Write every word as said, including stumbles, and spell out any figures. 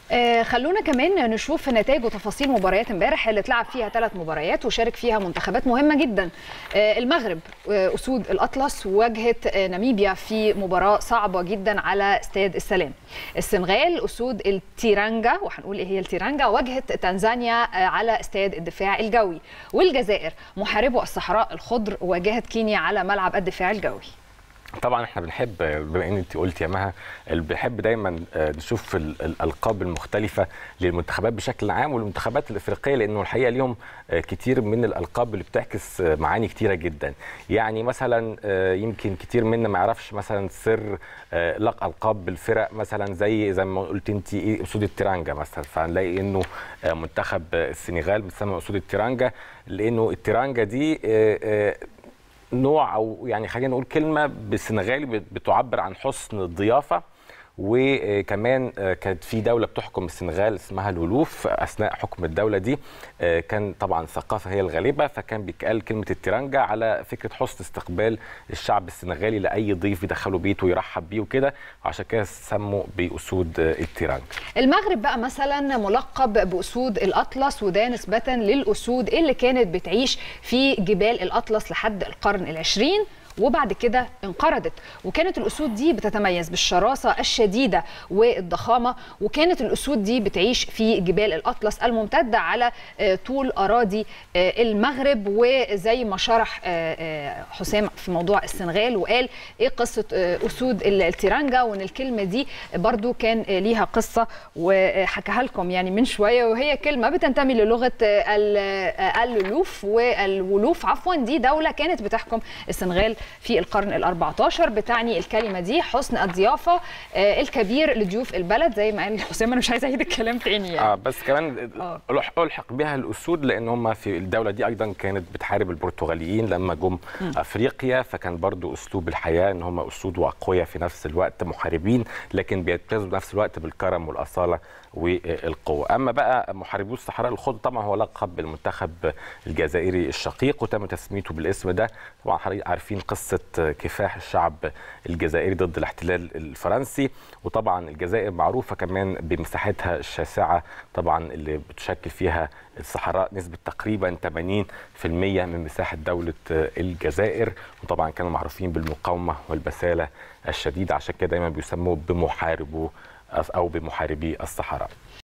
آه خلونا كمان نشوف نتائج وتفاصيل مباريات امبارح اللي اتلعب فيها ثلاث مباريات وشارك فيها منتخبات مهمه جدا. آه المغرب آه اسود الاطلس واجهت آه ناميبيا في مباراه صعبه جدا على استاد السلام. السنغال اسود التيرانجا، وهنقول ايه هي التيرانجا، واجهت تنزانيا آه على استاد الدفاع الجوي. والجزائر محاربو الصحراء الخضر واجهت كينيا على ملعب الدفاع الجوي. طبعا احنا بنحب، بما ان انت قلت يا مها، بنحب دايما نشوف الالقاب المختلفه للمنتخبات بشكل عام والمنتخبات الافريقيه، لانه الحقيقه ليهم كتير من الالقاب اللي بتعكس معاني كتيره جدا. يعني مثلا يمكن كتير منا ما يعرفش مثلا سر لق القاب بالفرق، مثلا زي زي ما قلت انت ايه اسود التيرانجا مثلا، فهنلاقي انه منتخب السنغال بيسمى اسود التيرانجا، لانه التيرانجا دي نوع او يعني خلينا نقول كلمه بالسنغالي بتعبر عن حسن الضيافه. وكمان كانت في دوله بتحكم السنغال اسمها الولوف، اثناء حكم الدوله دي كان طبعا الثقافه هي الغالبه، فكان بيتقال كلمه التيرانجا على فكره حسن استقبال الشعب السنغالي لاي ضيف يدخله بيته ويرحب بيه وكده، وعشان كده سموا باسود التيرانجا. المغرب بقى مثلا ملقب باسود الاطلس، وده نسبه للاسود اللي كانت بتعيش في جبال الاطلس لحد القرن العشرين وبعد كده انقرضت. وكانت الاسود دي بتتميز بالشراسه الشديده والضخامه، وكانت الاسود دي بتعيش في جبال الاطلس الممتده على طول اراضي المغرب. وزي ما شرح حسام في موضوع السنغال وقال ايه قصه اسود التيرانجا، وان الكلمه دي برضو كان ليها قصه وحكاها لكم يعني من شويه، وهي كلمه بتنتمي للغه اللولوف والولوف عفوا. دي دوله كانت بتحكم السنغال في القرن الأربعة عشر، بتعني الكلمه دي حسن الضيافه آه الكبير لضيوف البلد. زي ما قال حسام انا مش عايزه اعيد الكلام تاني يعني. اه بس كمان آه. الحق بها الاسود، لان هم في الدوله دي ايضا كانت بتحارب البرتغاليين لما جم افريقيا، فكان برضو اسلوب الحياه ان هم اسود واقوياء في نفس الوقت، محاربين لكن بيتميزوا بنفس الوقت بالكرم والاصاله والقوه. اما بقى محاربو الصحراء الخضر طبعا هو لقب المنتخب الجزائري الشقيق، وتم تسميته بالاسم ده. طبعا عارفين قصه كفاح الشعب الجزائري ضد الاحتلال الفرنسي، وطبعا الجزائر معروفه كمان بمساحتها الشاسعه طبعا اللي بتشكل فيها الصحراء نسبه تقريبا ثمانين بالمئة من مساحه دوله الجزائر، وطبعا كانوا معروفين بالمقاومه والبساله الشديده، عشان كده دايما بيسموه بمحاربو او بمحاربي الصحراء.